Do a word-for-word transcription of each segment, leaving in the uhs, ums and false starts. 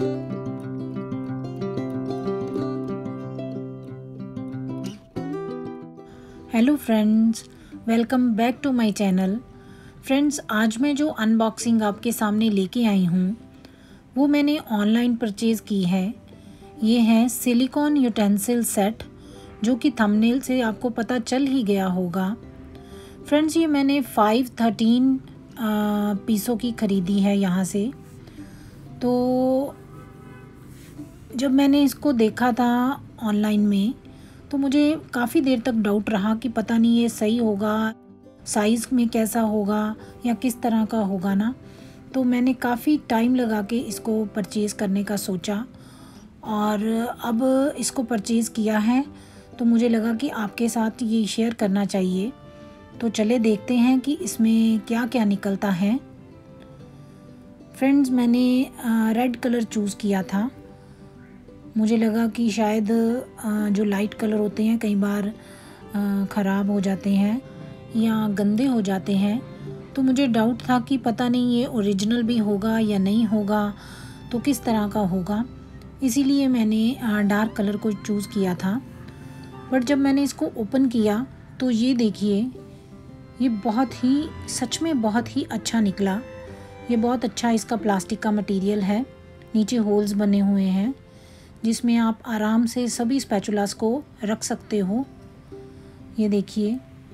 Hello friends, welcome back to my channel. Friends, आज मैं जो अनबॉक्सिंग आपके सामने लेके आई हूँ वो मैंने ऑनलाइन परचेज़ की है। ये है सिलिकॉन यूटेंसिल सेट, जो कि थंबनेल से आपको पता चल ही गया होगा। फ्रेंड्स, ये मैंने फाइव थर्टीन पीसों की ख़रीदी है यहाँ से। तो जब मैंने इसको देखा था ऑनलाइन में तो मुझे काफ़ी देर तक डाउट रहा कि पता नहीं ये सही होगा, साइज़ में कैसा होगा या किस तरह का होगा ना। तो मैंने काफ़ी टाइम लगा के इसको परचेज़ करने का सोचा और अब इसको परचेज़ किया है तो मुझे लगा कि आपके साथ ये शेयर करना चाहिए। तो चले देखते हैं कि इसमें क्या क्या निकलता है। फ्रेंड्स, मैंने रेड कलर चूज़ किया था। मुझे लगा कि शायद जो लाइट कलर होते हैं कई बार ख़राब हो जाते हैं या गंदे हो जाते हैं, तो मुझे डाउट था कि पता नहीं ये ओरिजिनल भी होगा या नहीं होगा, तो किस तरह का होगा। इसीलिए मैंने डार्क कलर को चूज़ किया था। बट जब मैंने इसको ओपन किया तो ये देखिए, ये बहुत ही सच में बहुत ही अच्छा निकला। ये बहुत अच्छा इसका प्लास्टिक का मटेरियल है। नीचे होल्स बने हुए हैं जिसमें आप आराम से सभी स्पैचुलास को रख सकते हो। ये देखिए,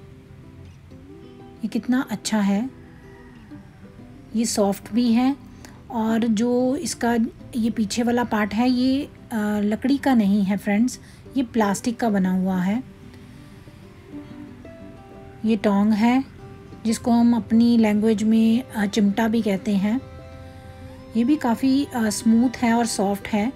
ये कितना अच्छा है। ये सॉफ्ट भी है और जो इसका ये पीछे वाला पार्ट है ये आ, लकड़ी का नहीं है फ्रेंड्स, ये प्लास्टिक का बना हुआ है। ये टोंग है जिसको हम अपनी लैंग्वेज में चिमटा भी कहते हैं। ये भी काफ़ी स्मूथ है और सॉफ्ट है।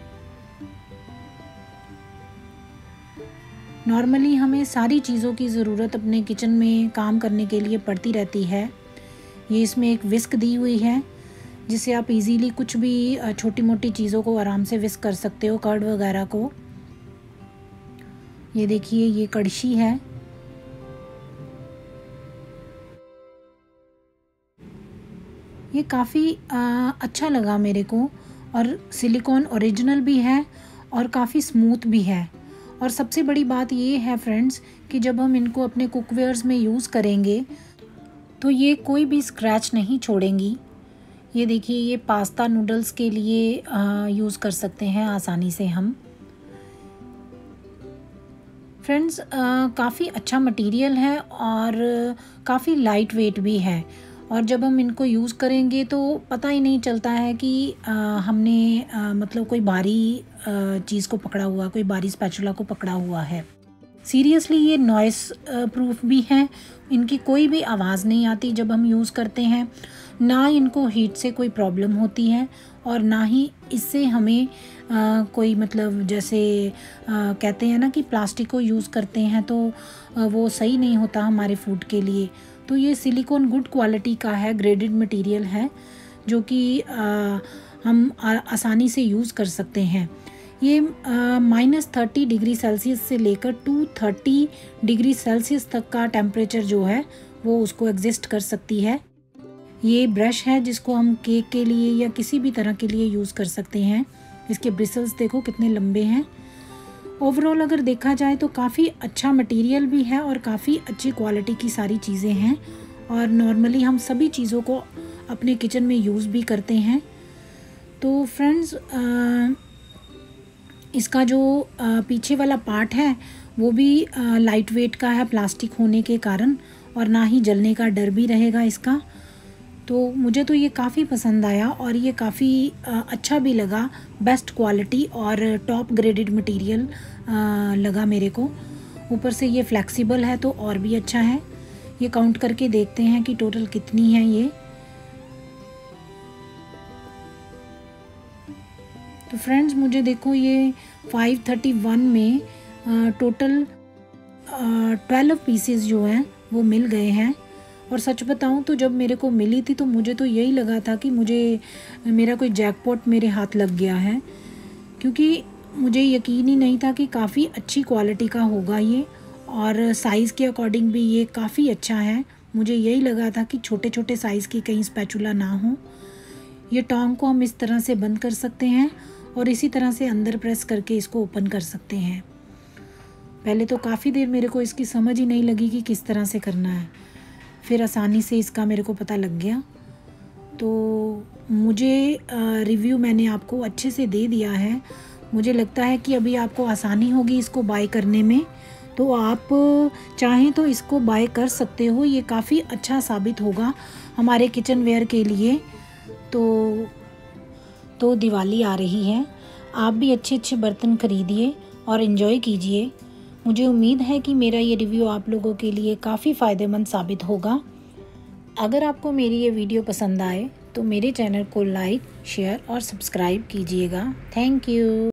नॉर्मली हमें सारी चीज़ों की ज़रूरत अपने किचन में काम करने के लिए पड़ती रहती है। ये इसमें एक विस्क दी हुई है जिससे आप इजीली कुछ भी छोटी मोटी चीज़ों को आराम से विस्क कर सकते हो, कर्ड वगैरह को। ये देखिए, ये कड़छी है। ये काफ़ी अच्छा लगा मेरे को और सिलिकॉन ओरिजिनल भी है और काफ़ी स्मूथ भी है। और सबसे बड़ी बात ये है फ्रेंड्स कि जब हम इनको अपने कुकवेयर्स में यूज़ करेंगे तो ये कोई भी स्क्रैच नहीं छोड़ेंगी। ये देखिए, ये पास्ता नूडल्स के लिए यूज़ कर सकते हैं आसानी से हम। फ्रेंड्स, काफ़ी अच्छा मटेरियल है और काफ़ी लाइट वेट भी है और जब हम इनको यूज़ करेंगे तो पता ही नहीं चलता है कि आ, हमने आ, मतलब कोई भारी चीज़ को पकड़ा हुआ, कोई भारी स्पैचुला को पकड़ा हुआ है। सीरियसली ये नॉइस प्रूफ भी है। इनकी कोई भी आवाज़ नहीं आती जब हम यूज़ करते हैं, ना इनको हीट से कोई प्रॉब्लम होती है और ना ही इससे हमें आ, कोई मतलब जैसे आ, कहते हैं ना कि प्लास्टिक को यूज़ करते हैं तो आ, वो सही नहीं होता हमारे फूड के लिए। तो ये सिलिकॉन गुड क्वालिटी का है, ग्रेडेड मटेरियल है जो कि हम आ, आसानी से यूज़ कर सकते हैं। ये माइनस थर्टी डिग्री सेल्सियस से लेकर टू थर्टी डिग्री सेल्सियस तक का टेम्परेचर जो है वो उसको एग्जिस्ट कर सकती है। ये ब्रश है जिसको हम केक के लिए या किसी भी तरह के लिए यूज़ कर सकते हैं। इसके ब्रिसल्स देखो कितने लंबे हैं। ओवरऑल अगर देखा जाए तो काफ़ी अच्छा मटेरियल भी है और काफ़ी अच्छी क्वालिटी की सारी चीज़ें हैं और नॉर्मली हम सभी चीज़ों को अपने किचन में यूज़ भी करते हैं। तो फ्रेंड्स, इसका जो पीछे वाला पार्ट है वो भी लाइट वेट का है प्लास्टिक होने के कारण और ना ही जलने का डर भी रहेगा इसका। तो मुझे तो ये काफ़ी पसंद आया और ये काफ़ी अच्छा भी लगा। बेस्ट क्वालिटी और टॉप ग्रेडेड मटेरियल लगा मेरे को। ऊपर से ये फ्लेक्सिबल है तो और भी अच्छा है। ये काउंट करके देखते हैं कि टोटल कितनी है ये। तो फ्रेंड्स, मुझे देखो ये फाइव थर्टी वन में टोटल ट्वेल्व पीसेस जो हैं वो मिल गए हैं। और सच बताऊं तो जब मेरे को मिली थी तो मुझे तो यही लगा था कि मुझे मेरा कोई जैकपॉट मेरे हाथ लग गया है, क्योंकि मुझे यकीन ही नहीं था कि काफ़ी अच्छी क्वालिटी का होगा ये और साइज़ के अकॉर्डिंग भी ये काफ़ी अच्छा है। मुझे यही लगा था कि छोटे छोटे साइज़ की कहीं स्पैचुला ना हो। ये टोंग को हम इस तरह से बंद कर सकते हैं और इसी तरह से अंदर प्रेस करके इसको ओपन कर सकते हैं। पहले तो काफ़ी देर मेरे को इसकी समझ ही नहीं लगी कि किस तरह से करना है, फिर आसानी से इसका मेरे को पता लग गया। तो मुझे रिव्यू मैंने आपको अच्छे से दे दिया है। मुझे लगता है कि अभी आपको आसानी होगी इसको बाय करने में, तो आप चाहें तो इसको बाय कर सकते हो। ये काफ़ी अच्छा साबित होगा हमारे किचन वेयर के लिए। तो तो दिवाली आ रही है, आप भी अच्छे अच्छे बर्तन खरीदिए और इन्जॉय कीजिए। मुझे उम्मीद है कि मेरा ये रिव्यू आप लोगों के लिए काफ़ी फ़ायदेमंद साबित होगा। अगर आपको मेरी ये वीडियो पसंद आए तो मेरे चैनल को लाइक, शेयर और सब्सक्राइब कीजिएगा। Thank you.